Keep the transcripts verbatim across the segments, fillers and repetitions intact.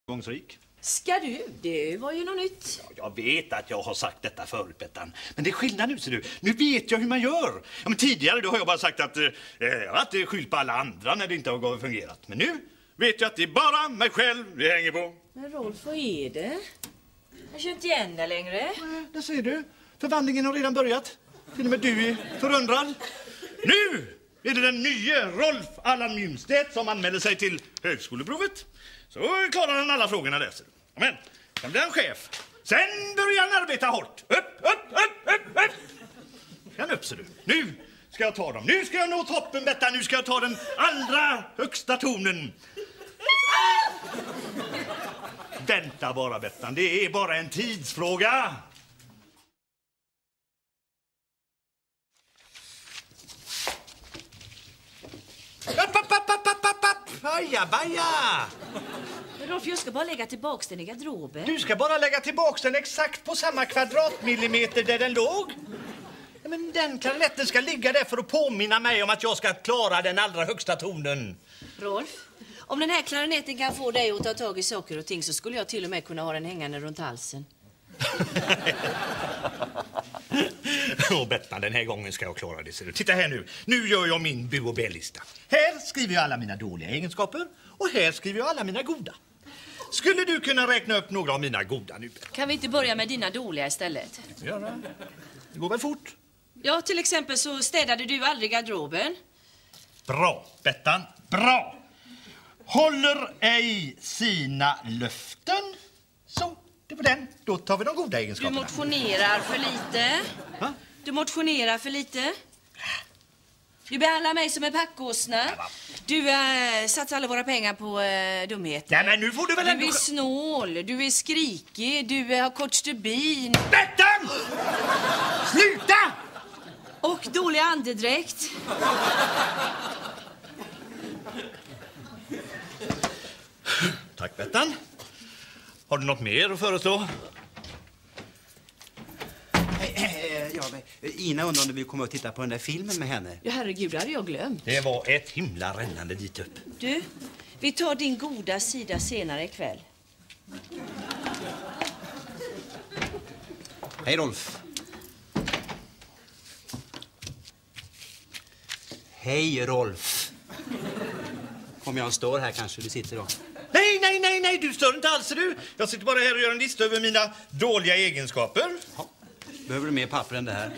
framgångsrik. Ska du? Det var ju något nytt. Ja, jag vet att jag har sagt detta förut, Bettan. Men det är skillnad nu, ser du. Nu vet jag hur man gör. Ja, men tidigare då har jag bara sagt att eh, jag har inte skyllt på alla andra när det inte har fungerat. Men nu vet jag att det är bara mig själv det hänger på. Men Rolf, vad är det? Jag känner inte igen det längre. Nej, det ser du. Förvandlingen har redan börjat. Till och med du är förundrad. Nu är det den nya Rolf Allan Mjunstedt som anmäler sig till högskoleprovet. Så klarar han alla frågorna där. Men sen blir han chef. Sen börjar han arbeta hårt. Upp, upp, upp, upp, upp. Sen upp, ser du. Nu ska jag ta dem. Nu ska jag nå toppen, Bettan. Nu ska jag ta den allra högsta tonen. Vänta bara, Bettan. Det är bara en tidsfråga. App, app, app, app, app, app, app. Baja, baja. Rolf, jag ska bara lägga tillbaka den i garderoben. Du ska bara lägga tillbaka den exakt på samma kvadratmillimeter där den låg. Ja, men den klarinetten ska ligga där för att påminna mig om att jag ska klara den allra högsta tonen. Rolf, om den här klarinetten kan få dig att ta tag i saker och ting så skulle jag till och med kunna ha den hängande runt halsen. Åh, Bettan, den här gången ska jag klara det. Ser du. Titta här nu. Nu gör jag min bu- och B-lista. Här skriver jag alla mina dåliga egenskaper och här skriver jag alla mina goda. Skulle du kunna räkna upp några av mina goda nu? Kan vi inte börja med dina dåliga istället? Göra. Det går väl fort? Ja, till exempel så städade du aldrig garderoben. Bra, Bettan. Bra. Håller ej sina löften. Så, det var den. Då tar vi de goda Du egenskaperna. motionerar för lite. Va? Du motionerar för lite. Du behandlar mig som en packåsna. Du äh, satsar alla våra pengar på äh, dumheter. Nej, men nu får du väl ändå... Du är snål, du är skrikig, du äh, har kort stubin. Bettan! Sluta! Och dålig andedräkt. Tack, Bettan. Har du något mer att föreslå? Ja, Ina undrar om du vill komma och titta på den där filmen med henne. Ja, herregud, det hade jag glömt. Det var ett himla rännande dit upp. Du, vi tar din goda sida senare ikväll. Hej, Rolf. Hej, Rolf. Om jag står här kanske du sitter då. Nej, nej, nej, nej, du stör inte alls, du. Jag sitter bara här och gör en lista över mina dåliga egenskaper. Ja. Behöver du mer papper än det här?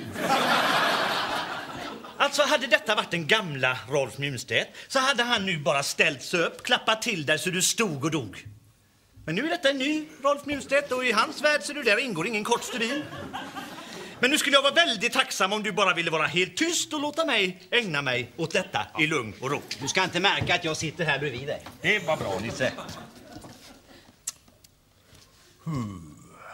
Alltså, hade detta varit den gamla Rolf Mjunstedt så hade han nu bara ställt sig upp, klappat till där så du stod och dog. Men nu är detta en ny Rolf Mjunstedt och i hans värld så du där ingår ingen kort stubin. Men nu skulle jag vara väldigt tacksam om du bara ville vara helt tyst och låta mig ägna mig åt detta i lugn och ro. Du ska inte märka att jag sitter här bredvid dig. Det var bra, Nisse. Hmm.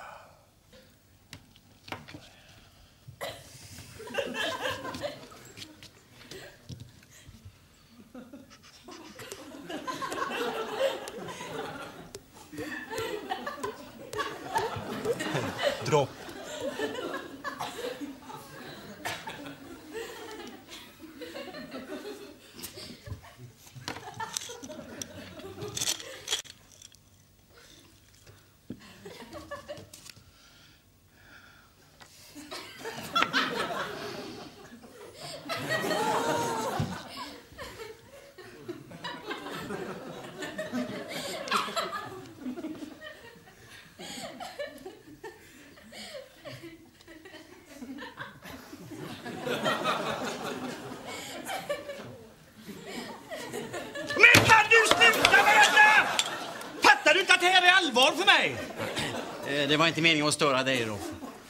Dropp. För mig. Det var inte meningen att störa dig då.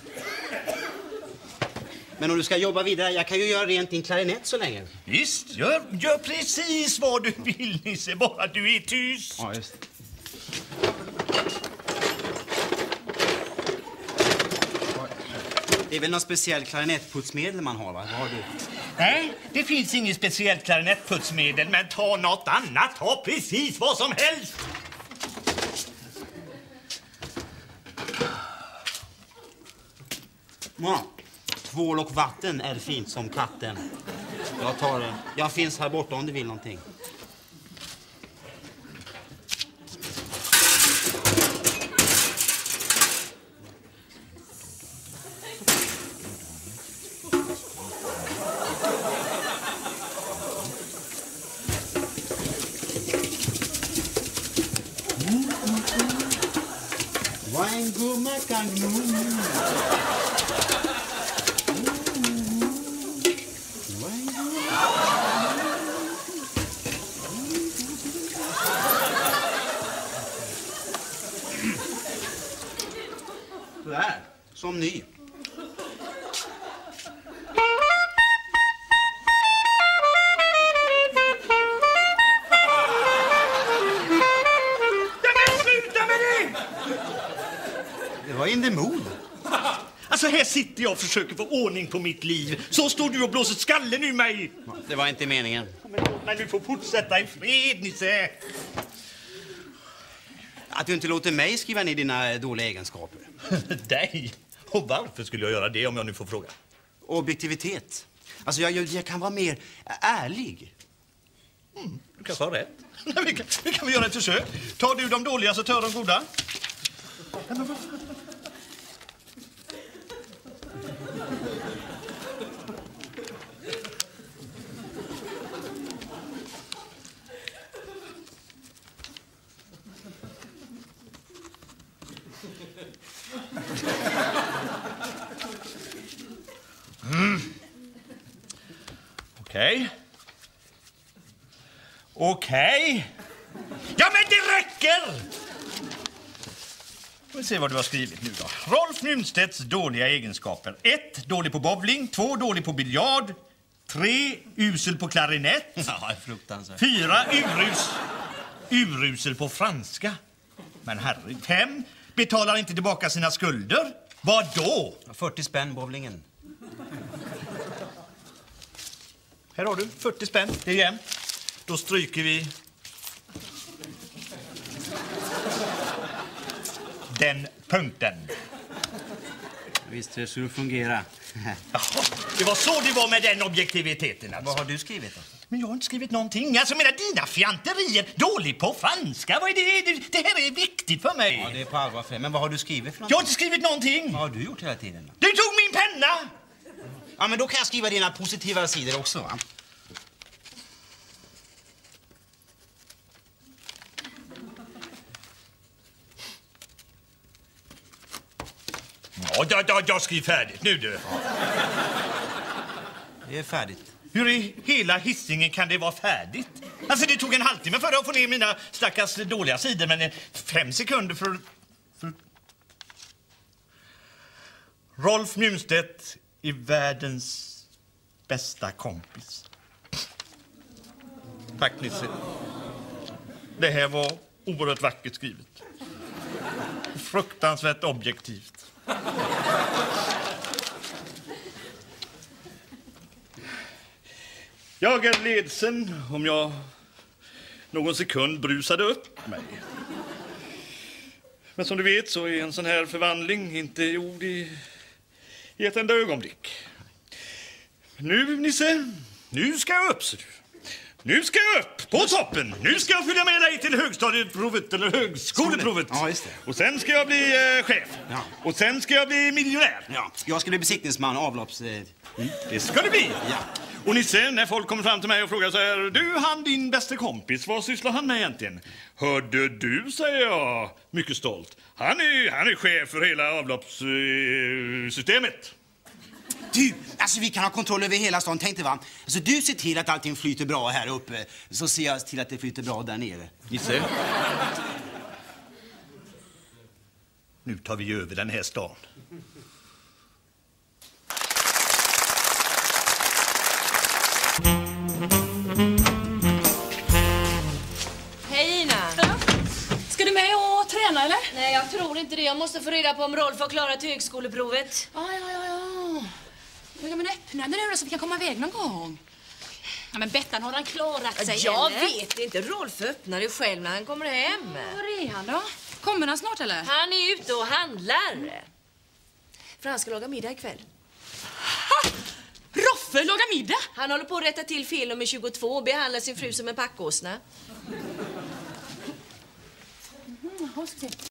Men om du ska jobba vidare, jag kan ju göra rent din klarinett så länge. Visst, gör, gör precis vad du vill, Nisse, bara du är tyst. Ja, just det. Det är väl någon speciell klarinettputsmedel man har, va? Vad har du? Nej, det finns inget speciellt klarinettputsmedel, men ta något annat. Ta precis vad som helst. Ja, tvål och vatten är fint som katten. Jag tar det. Jag finns här borta om du vill någonting. Vad en gumma kan gno. Så här, som ny. Det var in the mood. Alltså här sitter jag och försöker få ordning på mitt liv. Så står du och blåser skallen ur mig. Det var inte meningen. Men låt mig nu få fortsätta i fred, Nisse. Att du inte låter mig skriva ner dina dåliga egenskaper. Dig? Och varför skulle jag göra det om jag nu får fråga? Objektivitet. Alltså jag, jag, jag kan vara mer ärlig. Mm, du kanske har rätt. vi, kan, vi kan väl göra ett försök. Tar du de dåliga så tar jag de goda. Mm. Okej. Okej. Ja, men det räcker! Vi se vad du har skrivit nu då. Rolf Nymstedts dåliga egenskaper. ett. Dålig på bowling. två. Dålig på biljard. tre. Usel på klarinett. Ja, fruktansvärt. fyra. Urus, urusel på franska. Men herre. fem. Betalar inte tillbaka sina skulder. Vad då? fyrtio spänn bowlingen. Här har du fyrtio spänn. Det är jämnt. Då stryker vi den punkten. Visst, det skulle fungera. Jaha, det var så det var med den objektiviteten. Alltså. Vad har du skrivit då? Men jag har inte skrivit någonting. Alltså, menar dina fjanterier. Dålig på franska. Vad är det? det? Det här är viktigt för mig. Ja, det är på allvar. Men vad har du skrivit för något? Jag har inte skrivit någonting. Vad har du gjort hela tiden? Du tog min penna. Ja, men då kan jag skriva dina positiva sidor också, va? Ja, jag, jag, jag skriver färdigt nu, du. Det är färdigt. Hur i hela hissingen kan det vara färdigt? Alltså, det tog en halvtimme för att få ner mina stackars dåliga sidor, men fem sekunder för... för... Rolf Nymstedt är världens bästa kompis. Tack, Nisse. Det här var oerhört vackert skrivet. Fruktansvärt objektivt. Jag är ledsen om jag någon sekund brusade upp mig. Men som du vet så är en sån här förvandling inte gjord i, i ett enda ögonblick. Nu, Nisse, nu ska jag upp, så du. Nu ska jag upp på toppen. Nu ska jag följa med dig till högstadieprovet eller högskoleprovet. Ja, just det. Och sen ska jag bli eh, chef. Ja. Och sen ska jag bli miljonär. Ja, jag ska bli besiktningsman, avlopps... Eh... Mm. Det ska det bli. Ja. Och Nisse, när folk kommer fram till mig och frågar så här: du, han din bästa kompis, vad sysslar han med egentligen? Hörde du, säger jag, mycket stolt. Han är, han är chef för hela avloppssystemet. Du, alltså vi kan ha kontroll över hela stan, tänkte va? Alltså du ser till att allting flyter bra här uppe, så ser jag till att det flyter bra där nere. Nisse. Nu tar vi över den här stan. Hej, Ina. Ja. Ska du med och träna eller? Nej, jag tror inte det. Jag måste få reda på om Rolf har klarat högskoleprovet. Ja, ja, ja, ja. Ja, men öppna den nu då så vi kan komma iväg någon gång. Ja, men Bettan, har han klarat sig Jag eller? vet inte. Rolf öppnar det själv när han kommer hem. Var är han då? Kommer han snart eller? Han är ute och handlar. För han ska laga middag ikväll. Ha! Roffe lagar middag? Han håller på att rätta till fel nummer tjugotvå och behandlar sin fru som en packåsna. Mm,